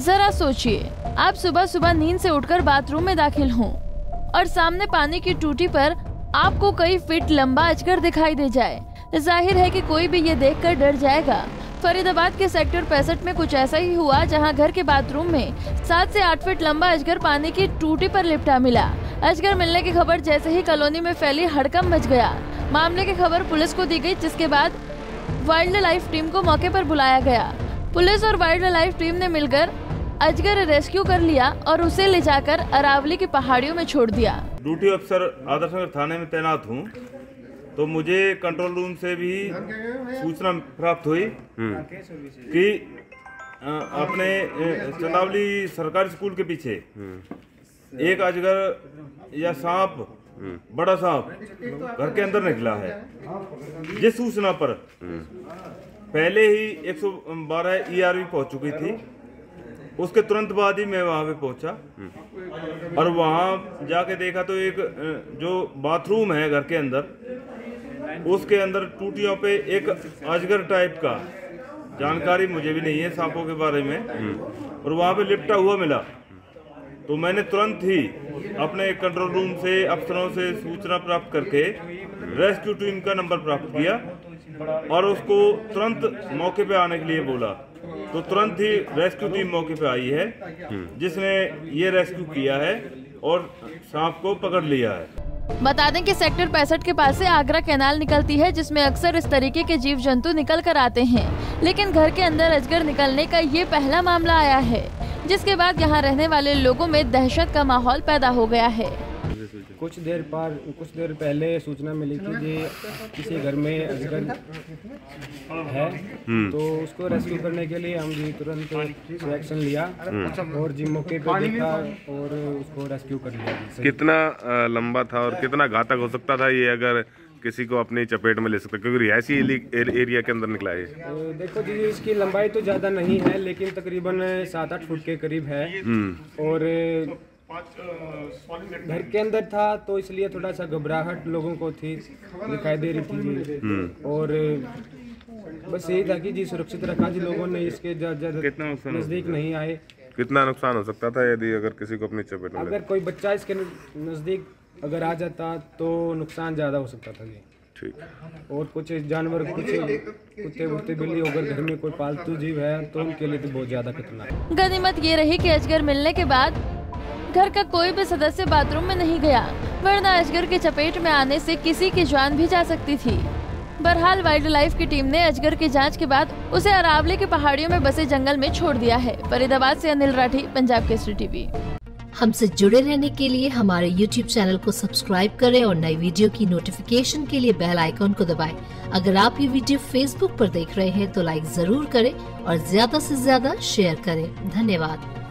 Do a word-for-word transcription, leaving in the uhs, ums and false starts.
जरा सोचिए, आप सुबह सुबह नींद से उठकर बाथरूम में दाखिल हों और सामने पानी की टूटी पर आपको कई फीट लंबा अजगर दिखाई दे जाए। जाहिर है कि कोई भी ये देखकर डर जाएगा। फरीदाबाद के सेक्टर पैंसठ में कुछ ऐसा ही हुआ, जहां घर के बाथरूम में सात से आठ फीट लंबा अजगर पानी की टूटी पर लिपटा मिला। अजगर मिलने की खबर जैसे ही कॉलोनी में फैली, हड़कंप मच गया। मामले की खबर पुलिस को दी गई, जिसके बाद वाइल्ड लाइफ टीम को मौके पर बुलाया गया। पुलिस और वाइल्ड लाइफ टीम ने मिलकर अजगर रेस्क्यू कर लिया और उसे ले जाकर अरावली की पहाड़ियों में छोड़ दिया। ड्यूटी अफसर आदर्श नगर थाने में तैनात हूँ, तो मुझे कंट्रोल रूम से भी सूचना प्राप्त हुई कि अपने चंदावली सरकारी स्कूल के पीछे एक अजगर या सांप, बड़ा सांप घर के अंदर निकला है। जिस सूचना पर पहले ही एक सौ बारह ई आर वी पहुंच चुकी थी, उसके तुरंत बाद ही मैं वहां पे पहुंचा और वहां जाके देखा तो एक जो बाथरूम है घर के अंदर, उसके अंदर टूटियों पे एक अजगर टाइप का, जानकारी मुझे भी नहीं है सांपों के बारे में, और वहां पे लिपटा हुआ मिला। तो मैंने तुरंत ही अपने कंट्रोल रूम से अफसरों से सूचना प्राप्त करके रेस्क्यू टीम का नंबर प्राप्त किया और उसको तुरंत मौके पे आने के लिए बोला। तो तुरंत ही रेस्क्यू टीम मौके पे आई है, जिसने ये रेस्क्यू किया है और सांप को पकड़ लिया है। बता दें कि सेक्टर पैंसठ के पास से आगरा कैनाल निकलती है, जिसमें अक्सर इस तरीके के जीव जंतु निकल कर आते हैं। लेकिन घर के अंदर अजगर निकलने का ये पहला मामला आया है, जिसके बाद यहाँ रहने वाले लोगों में दहशत का माहौल पैदा हो गया है। कुछ देर पार कुछ देर पहले सूचना मिली कि ये किसी घर में अजगर है, तो उसको रेस्क्यू करने के लिए हम जी तुरंत एक्शन लिया और जी मौके पे देखा और उसको रेस्क्यू कर लिया। कितना लंबा था और कितना घातक हो सकता था ये अगर किसी को अपनी चपेट में ले सकता, क्योंकि रिहायशी एरिया के अंदर निकला है? देखो जी, इसकी लंबाई तो ज़्यादा नहीं है, लेकिन तकरीबन सात आठ फुट के करीब है और घर के अंदर था, तो इसलिए थोड़ा सा घबराहट लोगों को थी, दिखाई दे रही थी जी। और बस यही था कि जी सुरक्षित रखा जी लोगों ने, इसके ज्यादा नजदीक नहीं आए। कितना नुकसान हो सकता था यदि अगर किसी को अपनी चपेट में? अगर कोई बच्चा इसके नजदीक अगर आ जाता तो नुकसान ज्यादा हो सकता था जी। ठीक। और कुछ जानवर, कुछ कुत्ते वुत्ते, बिल्ली, अगर घर में कोई पालतू जीव है तो उनके लिए तो बहुत ज्यादा खतरनाक। गनीमत ये रही कि अजगर मिलने के बाद घर का कोई भी सदस्य बाथरूम में नहीं गया, वरना अजगर के चपेट में आने से किसी की जान भी जा सकती थी। बहरहाल वाइल्ड लाइफ की टीम ने अजगर की जांच के बाद उसे अरावली की पहाड़ियों में बसे जंगल में छोड़ दिया है। फरीदाबाद से अनिल राठी, पंजाब केसरी टीवी। हमसे जुड़े रहने के लिए हमारे यूट्यूब चैनल को सब्सक्राइब करें और नई वीडियो की नोटिफिकेशन के लिए बेल आइकॉन को दबाएं। अगर आप ये वीडियो फेसबुक पर देख रहे हैं तो लाइक जरूर करें और ज्यादा से ज्यादा शेयर करें। धन्यवाद।